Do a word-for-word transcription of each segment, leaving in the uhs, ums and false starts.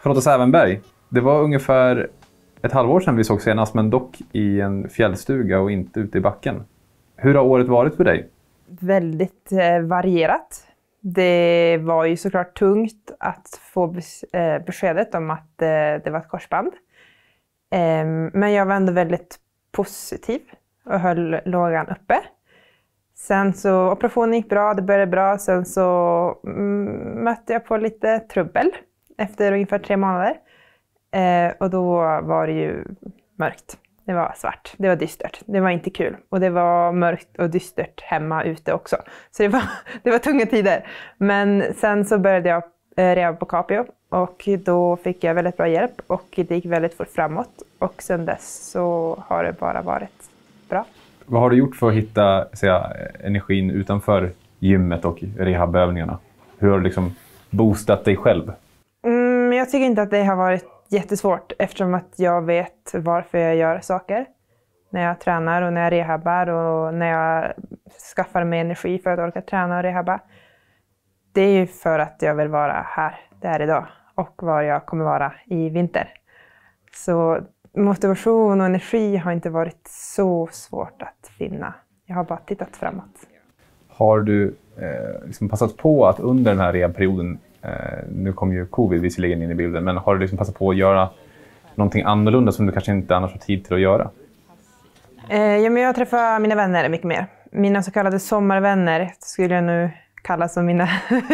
Charlotta Sävenberg, det var ungefär ett halvår sedan vi såg senast, men dock i en fjällstuga och inte ute i backen. Hur har året varit för dig? Väldigt eh, varierat. Det var ju såklart tungt att få bes- eh, beskedet om att eh, det var ett korsband. Eh, men jag var ändå väldigt positiv och höll lågan uppe. Sen så operationen gick bra, det började bra. Sen så mm, mötte jag på lite trubbel efter ungefär tre månader. Eh, och då var det ju mörkt. Det var svart, det var dystert, det var inte kul. Och det var mörkt och dystert hemma ute också. Så det var, det var tunga tider. Men sen så började jag eh, rehab på Capio. Och då fick jag väldigt bra hjälp och det gick väldigt fort framåt. Och sen dess så har det bara varit bra. Vad har du gjort för att hitta säga, energin utanför gymmet och rehabövningarna? Hur har du liksom boostat dig själv? Mm, jag tycker inte att det har varit jättesvårt eftersom att jag vet varför jag gör saker. När jag tränar och när jag rehabbar och när jag skaffar mig energi för att orka träna och rehabba. Det är ju för att jag vill vara här, där idag och var jag kommer vara i vinter. Så motivation och energi har inte varit så svårt att finna. Jag har bara tittat framåt. Har du eh, liksom passat på att under den här rehabperioden, eh, nu kom ju covid visserligen in i bilden, men har du liksom passat på att göra någonting annorlunda som du kanske inte annars har tid till att göra? Eh, ja, men jag träffar mina vänner mycket mer. Mina så kallade sommarvänner skulle jag nu kalla som mina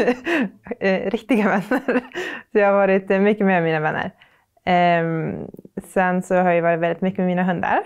eh, riktiga vänner. Så jag har varit mycket med mina vänner. Eh, sen så har jag varit väldigt mycket med mina hundar.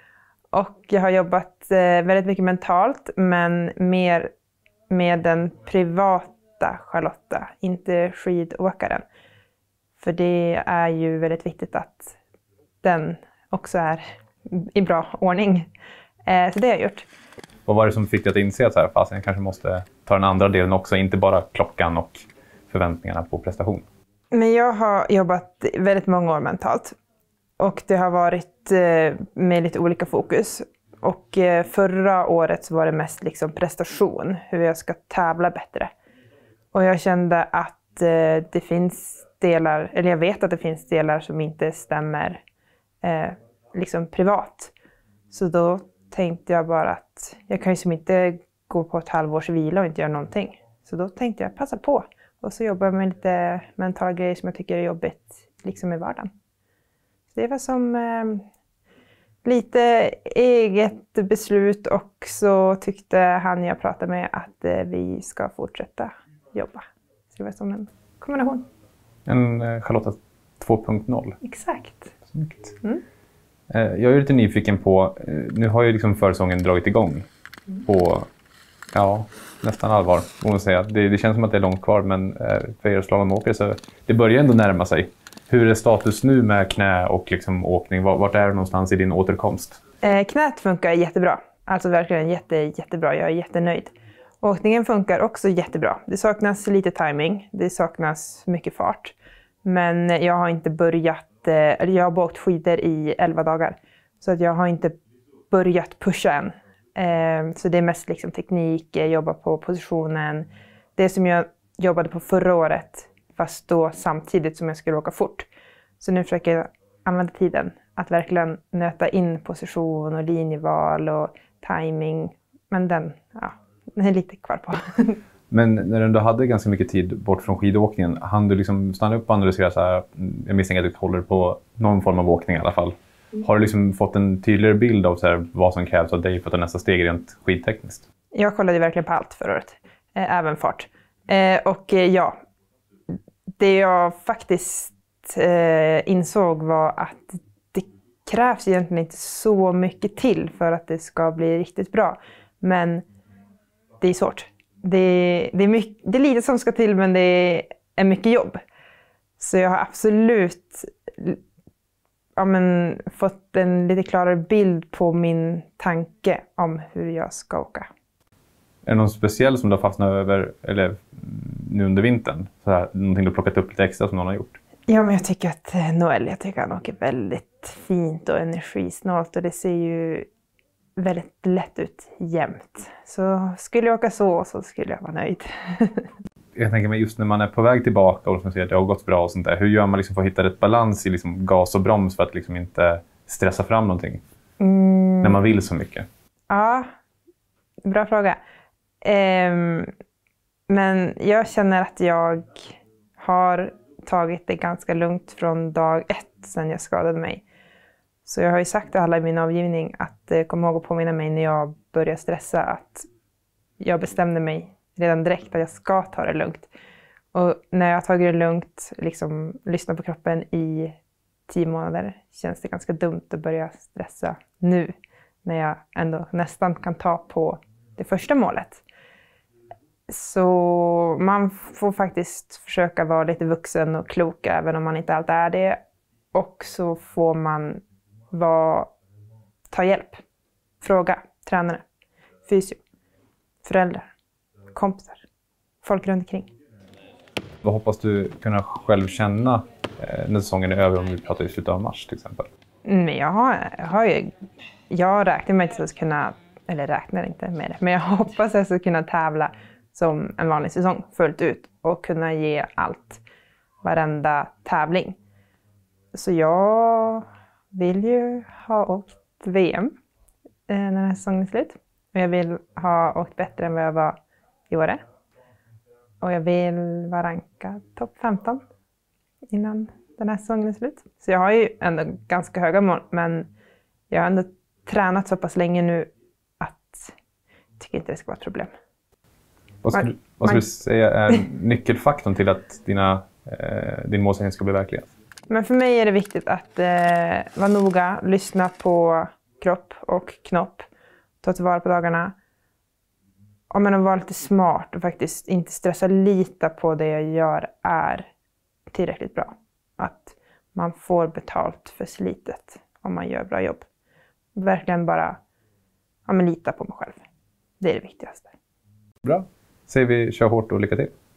Och jag har jobbat eh, väldigt mycket mentalt, men mer med den privata Charlotta, inte skidåkaren. För det är ju väldigt viktigt att den också är i bra ordning. Eh, så det har jag gjort. Vad var det som fick dig att inse att så här, fast jag kanske måste ta den andra delen också, inte bara klockan och förväntningarna på prestation? Men jag har jobbat väldigt många år mentalt. Och det har varit eh, med lite olika fokus. Och eh, förra året så var det mest liksom prestation, hur jag ska tävla bättre. Och jag kände att eh, det finns delar, eller jag vet att det finns delar som inte stämmer eh, liksom privat. Så då tänkte jag bara att jag kan ju som inte gå på ett halvårs vila och inte göra någonting. Så då tänkte jag passa på. Och så jobbar jag med lite mentala grejer som jag tycker är jobbigt liksom i vardagen. Så det var som eh, lite eget beslut och så tyckte han jag pratade med att eh, vi ska fortsätta jobba. Så det var som en kombination. En eh, Charlotta två punkt noll. Exakt. Snyggt. Mm. Eh, jag är lite nyfiken på, eh, nu har ju liksom försäsongen dragit igång på ja, nästan allvar, må man säga. Det, det känns som att det är långt kvar, men eh, för er slalomåkare så det börjar ändå närma sig. Hur är status nu med knä och liksom åkning? Vart är du någonstans i din återkomst? Eh, knät funkar jättebra. Alltså verkligen jätte, jättebra. Jag är jättenöjd. Åkningen funkar också jättebra. Det saknas lite timing. Det saknas mycket fart. Men jag har inte börjat... Eh, eller jag har åkt skidor i elva dagar. Så att jag har inte börjat pusha än. Eh, så det är mest liksom teknik, jobba på positionen. Det som jag jobbade på förra året, fast då samtidigt som jag skulle åka fort. Så nu försöker jag använda tiden att verkligen nöta in position och linjeval och timing. Men den, ja, den är lite kvar på. Men när du ändå hade ganska mycket tid bort från skidåkningen, hann du liksom stanna upp och analysera så här, jag misstänker att du håller på någon form av åkning i alla fall. Har du liksom fått en tydligare bild av så här, vad som krävs av dig för att ta nästa steg rent skidtekniskt? Jag kollade verkligen på allt förra året, eh, även fart. Eh, och eh, ja, det jag faktiskt eh, insåg var att det krävs egentligen inte så mycket till för att det ska bli riktigt bra. Men det är svårt. Det, det, är mycket, det är lite som ska till, men det är mycket jobb. Så jag har absolut ja, men, fått en lite klarare bild på min tanke om hur jag ska åka. Är det någon speciell som du har fastnat över eller, nu under vintern? Så här, någonting du har plockat upp lite extra som någon har gjort? Ja, men jag tycker att Noel, jag tycker han åker väldigt fint och energisnålt. Och det ser ju väldigt lätt ut jämt. Så skulle jag åka så så skulle jag vara nöjd. jag tänker mig just när man är på väg tillbaka och som säger att det har gått bra och sånt där. Hur gör man liksom för att hitta rätt balans i liksom gas och broms för att liksom inte stressa fram någonting? Mm. När man vill så mycket. Ja, bra fråga. Um, men jag känner att jag har tagit det ganska lugnt från dag ett sedan jag skadade mig. Så jag har ju sagt till alla i min avgivning att eh, kom ihåg att påminna mig när jag börjar stressa att jag bestämde mig redan direkt att jag ska ta det lugnt. Och när jag har tagit det lugnt, liksom lyssna på kroppen i tio månader, känns det ganska dumt att börja stressa nu. När jag ändå nästan kan ta på det första målet. Så man får faktiskt försöka vara lite vuxen och klok även om man inte alltid är det. Och så får man vara, ta hjälp. Fråga tränare, fysio, föräldrar, kompisar, folk runt omkring. Vad hoppas du kunna själv känna eh, när säsongen är över, om vi pratar i slutet av mars till exempel? Men jag har, jag har ju, jag räknar med att jag ska kunna, eller räknar inte med det, men jag hoppas att jag ska kunna tävla som en vanlig säsong fullt ut och kunna ge allt, varenda tävling. Så jag vill ju ha åkt V M eh, när den här säsongen är slut. Och jag vill ha åkt bättre än vad jag var i Åre. Och jag vill vara rankad topp femton innan den här säsongen är slut. Så jag har ju ändå ganska höga mål, men jag har ändå tränat så pass länge nu att jag tycker inte det ska vara ett problem. Vad skulle, vad skulle du säga är nyckelfaktorn till att dina, eh, din målsättning ska bli verklighet? Men för mig är det viktigt att eh, vara noga, lyssna på kropp och knopp, ta tillvara på dagarna. Och men att vara lite smart och faktiskt inte stressa, lita på det jag gör är tillräckligt bra. Att man får betalt för slitet om man gör bra jobb. Verkligen bara ja, men lita på mig själv. Det är det viktigaste. Bra. Säger vi kör hårt och lycka till.